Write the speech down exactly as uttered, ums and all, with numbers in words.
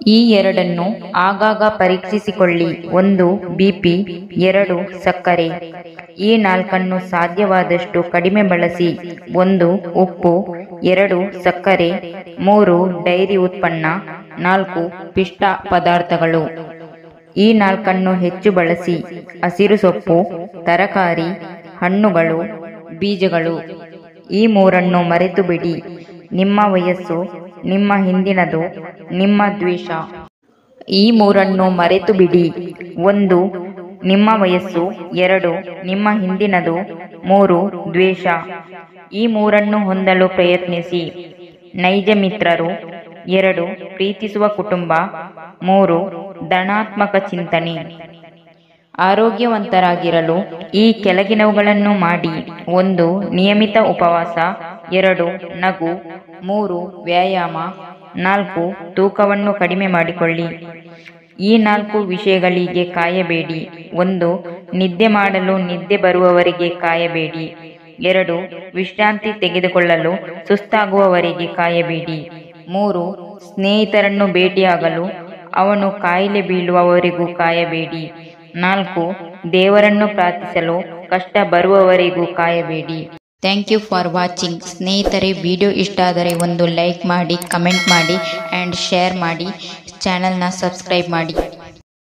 ಈ ಎರಡನ್ನು ಆಗಾಗ ಪರೀಕ್ಷಿಸಿಕೊಳ್ಳಿ. ಒಂದು ಬಿಪಿ, ಎರಡು ಸಕ್ಕರೆ. ಈ ನಾಲ್ಕನ್ನು ಸಾಧ್ಯವಾದಷ್ಟು ಕಡಿಮೆ ಬಳಸಿ. ಒಂದು ಉಪ್ಪು, ಎರಡು ಸಕ್ಕರೆ, ಮೂರು ಡೈರಿ ಉತ್ಪನ್ನ, ನಾಲ್ಕು ಪಿಷ್ಟ ಪದಾರ್ಥಗಳು. ಈ ನಾಲ್ಕನ್ನು ಹೆಚ್ಚು ಬಳಸಿ. ಹಸಿರು ಸೊಪ್ಪು, ತರಕಾರಿ, ಹಣ್ಣುಗಳು, ಬೀಜಗಳು. ಈ ಮೂರನ್ನು ಮರೆತು ಬಿಡಿ. ನಿಮ್ಮ ವಯಸ್ಸು, ನಿಮ್ಮ ಹಿಂದಿನದು, ನಿಮ್ಮ ದ್ವೇಷ. ಈ ಮೂರನ್ನು ಮರೆತು ಬಿಡಿ. ಒಂದು ನಿಮ್ಮ ವಯಸ್ಸು, ಎರಡು ನಿಮ್ಮ ಹಿಂದಿನದು, ಮೂರು ದ್ವೇಷ. ಈ ಮೂರನ್ನು ಹೊಂದಲು ಪ್ರಯತ್ನಿಸಿ. ನೈಜ ಮಿತ್ರರು, ಎರಡು ಪ್ರೀತಿಸುವ ಕುಟುಂಬ, ಮೂರು ಧನಾತ್ಮಕ ಚಿಂತನೆ. ಆರೋಗ್ಯವಂತರಾಗಿರಲು ಈ ಕೆಳಗಿನವುಗಳನ್ನು ಮಾಡಿ. ಒಂದು ನಿಯಮಿತ ಉಪವಾಸ, ಎರಡು ನಗು, ಮೂರು ವ್ಯಾಯಾಮ, ನಾಲ್ಕು ತೂಕವನ್ನು ಕಡಿಮೆ ಮಾಡಿಕೊಳ್ಳಿ. ಈ ನಾಲ್ಕು ವಿಷಯಗಳಿಗೆ ಕಾಯಬೇಡಿ. ಒಂದು ನಿದ್ದೆ ಮಾಡಲು ನಿದ್ದೆ ಬರುವವರೆಗೆ ಕಾಯಬೇಡಿ. ಎರಡು ವಿಶ್ರಾಂತಿ ತೆಗೆದುಕೊಳ್ಳಲು ಸುಸ್ತಾಗುವವರೆಗೆ ಕಾಯಬೇಡಿ. ಮೂರು ಸ್ನೇಹಿತರನ್ನು ಭೇಟಿಯಾಗಲು ಅವನು ಕಾಯಿಲೆ ಬೀಳುವವರೆಗೂ ಕಾಯಬೇಡಿ. ನಾಲ್ಕು ದೇವರನ್ನು ಪ್ರಾರ್ಥಿಸಲು ಕಷ್ಟ ಬರುವವರೆಗೂ ಕಾಯಬೇಡಿ. Thank you for watching. ಸ್ನೇಹಿತರೆ, ವಿಡಿಯೋ ಇಷ್ಟ ಆದರೆ ಒಂದು ಲೈಕ್ ಮಾಡಿ, ಕಮೆಂಟ್ ಮಾಡಿ ಆ್ಯಂಡ್ ಶೇರ್ ಮಾಡಿ. ಚಾನಲ್ನ ಸಬ್ಸ್ಕ್ರೈಬ್ ಮಾಡಿ.